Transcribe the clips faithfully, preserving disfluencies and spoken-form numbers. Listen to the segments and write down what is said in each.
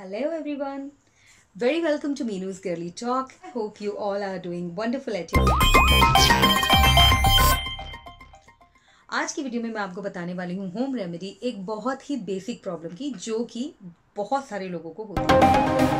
Hello everyone. Very welcome to Meenu's Girly Talk. I hope you all are doing wonderful at your आज की video में मैं आपको बताने वाली हूँ होम रेमेडी, एक बहुत ही बेसिक प्रॉब्लम की जो कि बहुत सारे लोगों को होती है।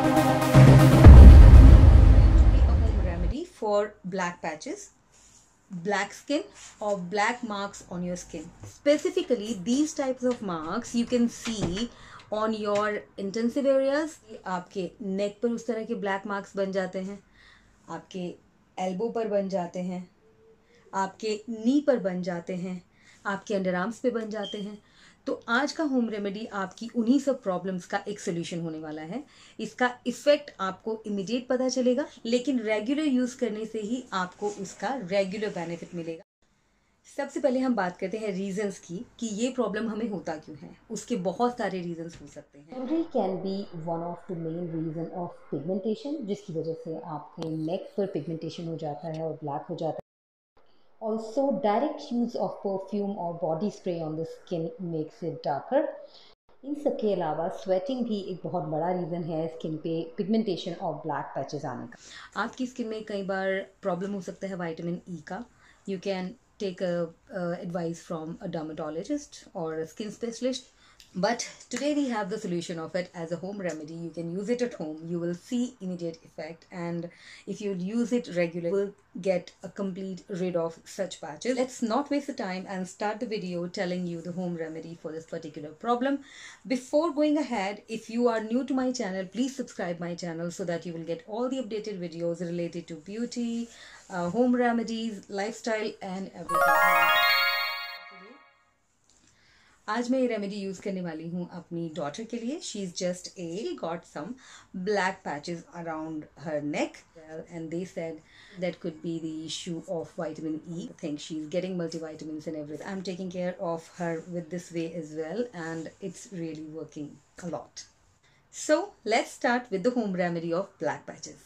Home remedy for black patches, black skin or black marks on your skin. Specifically these types of marks you can see on your intensive areas. आपके neck पर उस तरह के black marks बन जाते हैं, आपके elbow पर बन जाते हैं, आपके knee पर बन जाते हैं, आपके अंडर आर्म्स पे बन जाते हैं। तो आज का होम रेमेडी आपकी उन्हीं सब प्रॉब्लम्स का एक सोल्यूशन होने वाला है। इसका इफेक्ट आपको इमीडिएट पता चलेगा, लेकिन रेगुलर यूज करने से ही आपको उसका रेगुलर बेनिफिट मिलेगा। सबसे पहले हम बात करते हैं रीजंस की कि ये प्रॉब्लम हमें होता क्यों है। उसके बहुत सारे रीजंस हो सकते हैं। Memory can be one of the main reason of pigmentation, जिसकी वजह से आपके नेक पर पिगमेंटेशन हो जाता है और ब्लैक हो जाता है। Also, direct use of perfume or body spray on the skin makes it darker. इन सब के अलावा स्वेटिंग भी एक बहुत बड़ा रीज़न है स्किन पे पिगमेंटेशन और ब्लैक पैचेस आने का। आपकी स्किन में कई बार प्रॉब्लम हो सकता है विटामिन ई का। You can take advice from a dermatologist और skin specialist. But today we have the solution of it as a home remedy. You can use it at home. You will see immediate effect, and if you use it regularly, you will get a complete rid of such patches. Let's not waste the time and start the video telling you the home remedy for this particular problem. Before going ahead, if you are new to my channel, please subscribe my channel so that you will get all the updated videos related to beauty, uh, home remedies, lifestyle and everything. आज मैं ये remedy use करने वाली हूँ अपनी daughter के लिए. She is just a got some black patches around her neck and they said that could be the issue of vitamin E. I think she's getting multivitamins and everything. I'm taking care of her with this way as well, and it's really working a lot. So let's start with the home remedy of black patches.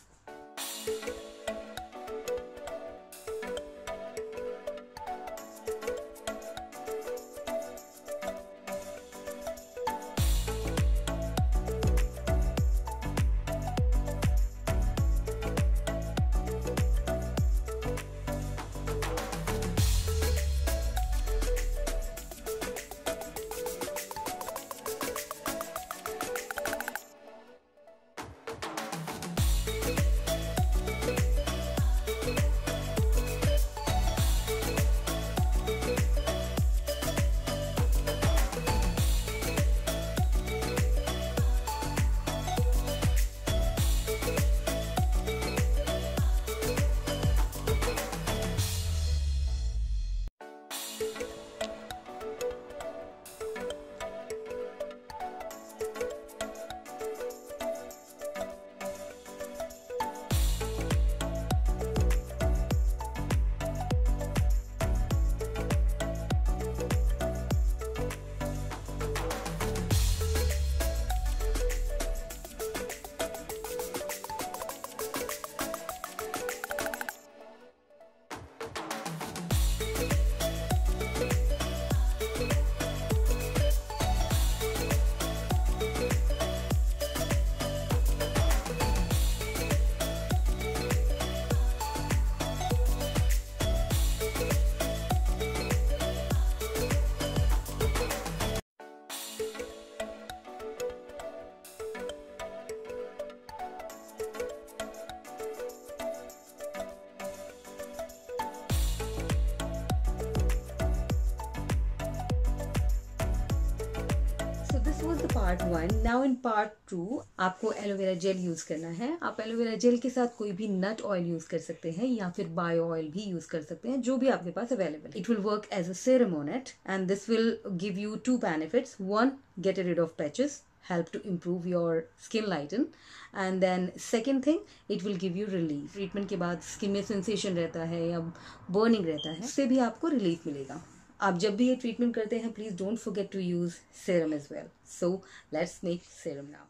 This was the part one. Now in part two आपको aloe vera gel use करना है. आप aloe vera gel के साथ कोई भी nut oil use कर सकते हैं या फिर बायो ऑयल भी यूज कर सकते हैं, जो भी आपके पास available. It will work as a serum on it and this will give you two benefits. One, get rid of patches, help to improve your skin lighten, and then second thing, it will give you relief. Treatment के बाद skin में sensation रहता है या burning रहता है, उससे भी आपको रिलीफ मिलेगा. आप जब भी ये ट्रीटमेंट करते हैं, please don't forget to use serum as well. So let's make serum now.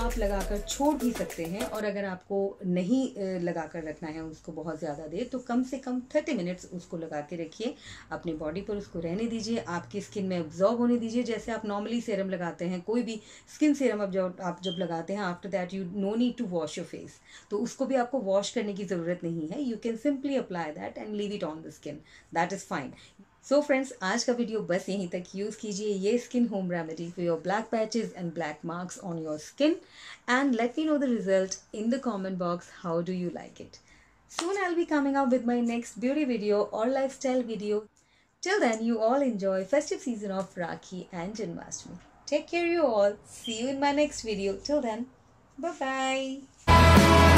आप लगाकर छोड़ भी सकते हैं, और अगर आपको नहीं लगाकर रखना है उसको बहुत ज़्यादा देर, तो कम से कम थर्टी मिनट्स उसको लगा के रखिए अपनी बॉडी पर, उसको रहने दीजिए, आपकी स्किन में एब्जॉर्ब होने दीजिए। जैसे आप नॉर्मली सीरम लगाते हैं, कोई भी स्किन सीरम अब जब आप जब लगाते हैं, after that you no need to wash your face, तो उसको भी आपको वॉश करने की ज़रूरत नहीं है। You can simply apply that and leave it on the skin, that is fine. So friends, आज का वीडियो बस यहीं तक। यूज़ कीजिए ये skin home remedy for your black patches and black marks on your skin, and let me know the result in the comment box. How do you like it? Soon I'll be coming up with my next beauty video or lifestyle video. Till then, you all enjoy festive season of Rakhi and Janmashtami. Take care you all. See you in my next video. Till then, bye bye.